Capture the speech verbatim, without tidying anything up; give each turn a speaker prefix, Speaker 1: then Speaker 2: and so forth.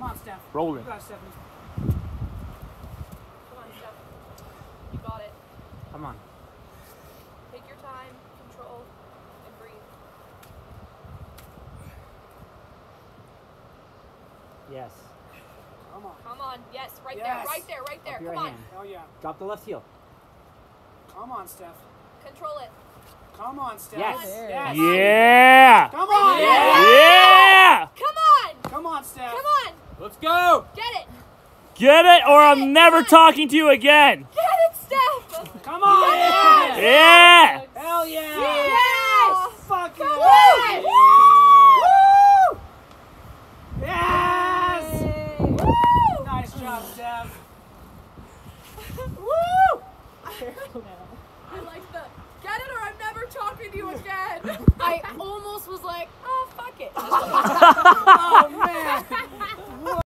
Speaker 1: Come on, Steph.
Speaker 2: Roll it.
Speaker 1: You got it, Stephanie.
Speaker 3: Come on, Steph. You got it.
Speaker 2: Come on.
Speaker 3: Take your time, control, and breathe.
Speaker 2: Yes.
Speaker 1: Come on.
Speaker 3: Come on. Yes, right
Speaker 1: Yes.
Speaker 3: there, right there, right there.
Speaker 2: Up your
Speaker 3: Come on.
Speaker 2: hand.
Speaker 1: Hell yeah.
Speaker 2: Drop the left heel.
Speaker 1: Come on, Steph.
Speaker 3: Control it.
Speaker 1: Come on, Steph.
Speaker 2: Yes.
Speaker 1: Yes.
Speaker 2: Yeah.
Speaker 1: Come on.
Speaker 2: Yeah.
Speaker 3: Come on.
Speaker 1: Come on, Steph.
Speaker 3: Come on.
Speaker 2: Let's go.
Speaker 3: Get it.
Speaker 2: Get it, or I'm never talking to you again.
Speaker 3: Get it, Steph.
Speaker 1: Come on. Yes.
Speaker 2: Yeah.
Speaker 1: Hell yeah.
Speaker 3: Yes.
Speaker 1: Fuck
Speaker 3: Come
Speaker 1: yeah.
Speaker 3: on.
Speaker 1: Woo. Yes.
Speaker 3: Woo.
Speaker 1: Nice job, Steph.
Speaker 3: Woo. I like the get it or I'm never talking to you again. I almost was like, oh, fuck it.
Speaker 1: Oh, man.